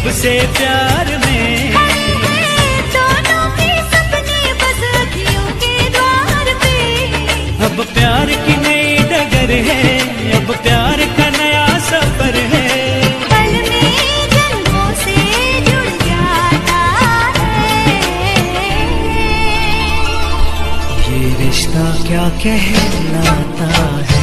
कब से प्यार में, दोनों के सपने बस अखियों के द्वार पे। अब प्यार की नई डगर है, अब प्यार का नया सफर है। पल में जन्मों से जुड़ जाता है, ये रिश्ता क्या कहलाता है।